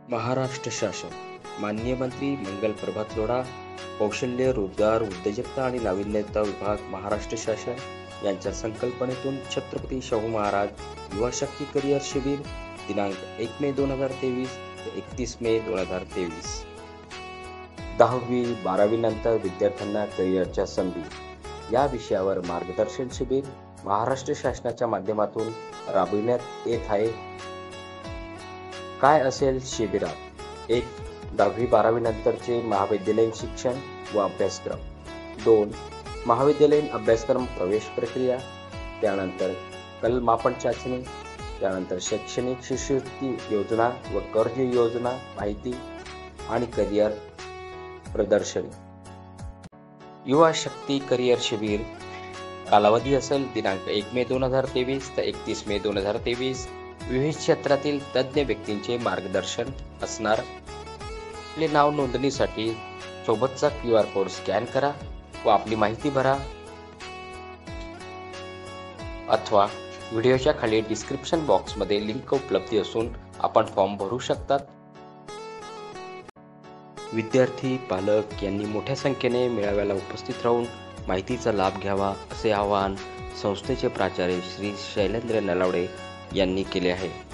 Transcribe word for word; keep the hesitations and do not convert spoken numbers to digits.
महाराष्ट्र शासन माननीय मंत्री मंगल प्रभात लोढा, कौशल्य, रोजगार, उद्योजकता आणि नाविन्यता विभाग, महाराष्ट्र शासन यांच्या संकल्पनेतून छत्रपती शाहू महाराज युवा शक्ती करिअर शिबिर दिनांक एक मे दोन हजार तेवीस ते एकतीस मे दोन हजार तेवीस. दहावी बारावी नंतर विद्यार्थ्यांना करिअरच्या संधी या विषयावर मार्गदर्शन शिबिर महाराष्ट्र शासनाच्या माध्यमातून राबविण्यात येत आहे. काय असेल शिबिरात? एक. दहावी बारावी नंतरचे महाविद्यालयीन शिक्षण व अभ्यासक्रम. दोन. महाविद्यालयीन अभ्यासक्रम प्रवेश प्रक्रिया, त्यानंतर कलमापन चाचणी, त्यानंतर शैक्षणिक शिष्यवृत्ती योजना व कर्ज योजना माहिती आणि करिअर प्रदर्शन. युवा शक्ती करिअर शिबिर कालावधी असेल दिनांक एक मे दोन हजार तेवीस ते एकतीस मे दोन हजार तेवीस. विविध क्षेत्रातील तज्ज्ञ व्यक्तींचे मार्गदर्शन असणार. आपले नाव नोंदणीसाठी सोबतचा क्यू आर कोड स्कॅन करा व आपली माहिती भरा अथवा व्हिडिओच्या खाली डिस्क्रिप्शन बॉक्समध्ये लिंक उपलब्ध असून आपण फॉर्म भरू शकतात. विद्यार्थी पालक यांनी मोठ्या संख्येने मेळाव्याला उपस्थित राहून माहितीचा लाभ घ्यावा असे आवाहन संस्थेचे प्राचार्य श्री शैलेंद्र नलावडे यांनी केले आहे.